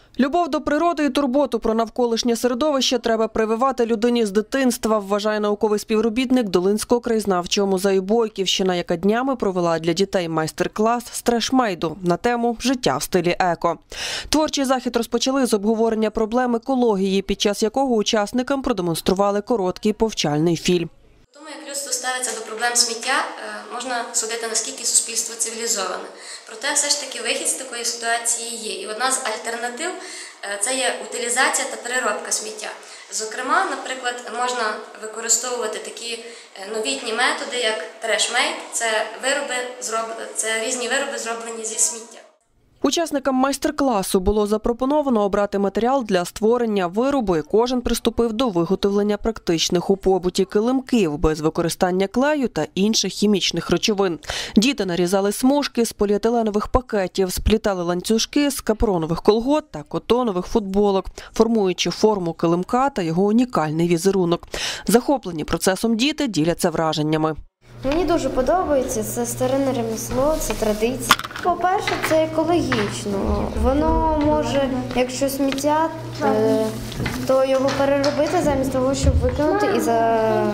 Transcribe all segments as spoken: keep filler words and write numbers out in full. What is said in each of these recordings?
Любов до природи і турботу про навколишнє середовище треба прививати людині з дитинства, вважає науковий співробітник Долинського краєзнавчого музею Бойківщина, яка днями провела для дітей майстер-клас з трешмейду на тему «Життя в стилі еко». Творчий захід розпочали з обговорення проблем екології, під час якого учасникам продемонстрували короткий повчальний фільм. Тому, як людство ставиться до проблем сміття, можна судити, наскільки суспільство цивілізоване. Проте все ж таки вихід з такої ситуації є. І одна з альтернатив – це є утилізація та переробка сміття. Зокрема, наприклад, можна використовувати такі новітні методи, як трешмейд – це вироби, це різні вироби, зроблені зі сміття. Учасникам майстер-класу було запропоновано обрати матеріал для створення виробу, і кожен приступив до виготовлення практичних у побуті килимків без використання клею та інших хімічних речовин. Діти нарізали смужки з поліетиленових пакетів, сплітали ланцюжки з капронових колгот та котонових футболок, формуючи форму килимка та його унікальний візерунок. Захоплені процесом діти діляться враженнями. Мені дуже подобається, це старинне ремесло, це традиція. По-перше, це екологічно. Воно може, якщо сміття, то його переробити замість того, щоб викинути і за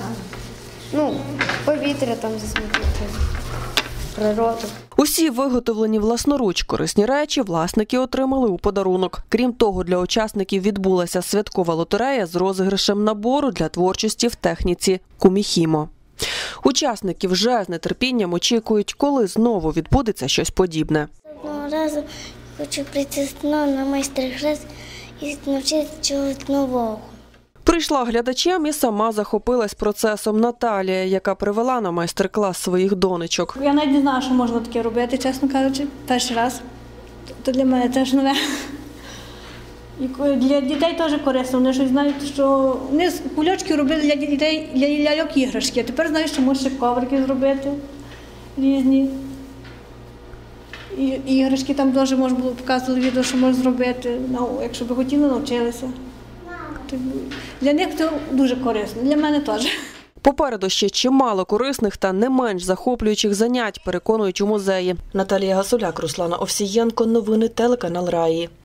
ну, повітря там засмітити, природу. Усі виготовлені власноруч корисні речі власники отримали у подарунок. Крім того, для учасників відбулася святкова лотерея з розіграшем набору для творчості в техніці куміхімо. Учасники вже з нетерпінням очікують, коли знову відбудеться щось подібне. Одного разу хочу прийти знову на майстер-клас і навчитися чогось нового. Прийшла глядачем і сама захопилась процесом Наталія, яка привела на майстер-клас своїх донечок. Я навіть не знала, що можна таке робити, чесно кажучи, перший раз. То для мене теж нове. І для дітей теж корисно, вони щось знають, що вони кульочки робили для дітей, для ляльок іграшки, а тепер знають, що можна ще коврики зробити різні. І іграшки там теж можна було показувати відео, що можна зробити, ну, якщо б хотіли, навчилися. Для них це дуже корисно, для мене теж. Попереду ще чимало корисних та не менш захоплюючих занять, переконують у музеї. Наталія Гасуляк, Руслана Овсієнко. Новини телеканал Раї.